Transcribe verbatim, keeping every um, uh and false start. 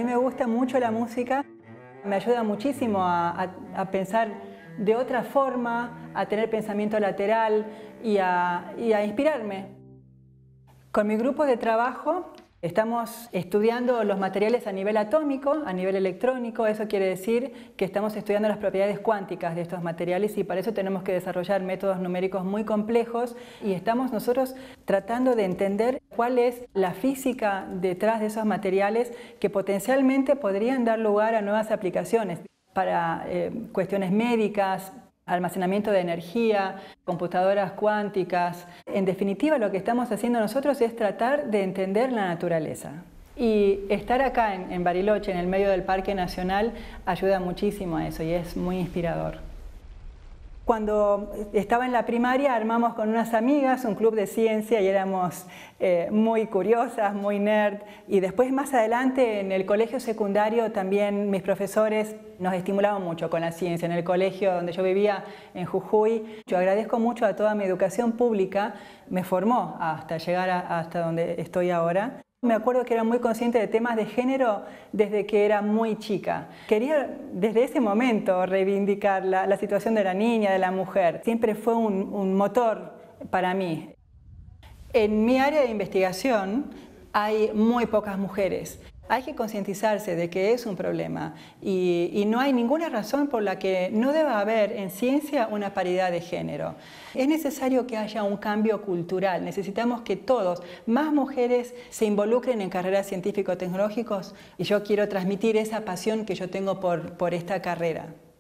mí me gusta mucho la música, me ayuda muchísimo a, a, a pensar de otra forma, a tener pensamiento lateral y a, y a inspirarme. Con mi grupo de trabajo estamos estudiando los materiales a nivel atómico, a nivel electrónico. Eso quiere decir que estamos estudiando las propiedades cuánticas de estos materiales y para eso tenemos que desarrollar métodos numéricos muy complejos y estamos nosotros tratando de entender cuál es la física detrás de esos materiales que potencialmente podrían dar lugar a nuevas aplicaciones para eh, cuestiones médicas, almacenamiento de energía, computadoras cuánticas. En definitiva, lo que estamos haciendo nosotros es tratar de entender la naturaleza. Y estar acá en, en Bariloche, en el medio del Parque Nacional, ayuda muchísimo a eso y es muy inspirador. Cuando estaba en la primaria armamos con unas amigas un club de ciencia y éramos eh, muy curiosas, muy nerd. Y después más adelante en el colegio secundario también mis profesores nos estimulaban mucho con la ciencia. En el colegio donde yo vivía en Jujuy, yo agradezco mucho a toda mi educación pública, me formó hasta llegar a, hasta donde estoy ahora. Me acuerdo que era muy consciente de temas de género desde que era muy chica. Quería desde ese momento reivindicar la, la situación de la niña, de la mujer. Siempre fue un, un motor para mí. En mi área de investigación hay muy pocas mujeres. Hay que concientizarse de que es un problema y, y no hay ninguna razón por la que no deba haber en ciencia una paridad de género. Es necesario que haya un cambio cultural. Necesitamos que todos, más mujeres, se involucren en carreras científico-tecnológicas y yo quiero transmitir esa pasión que yo tengo por, por esta carrera.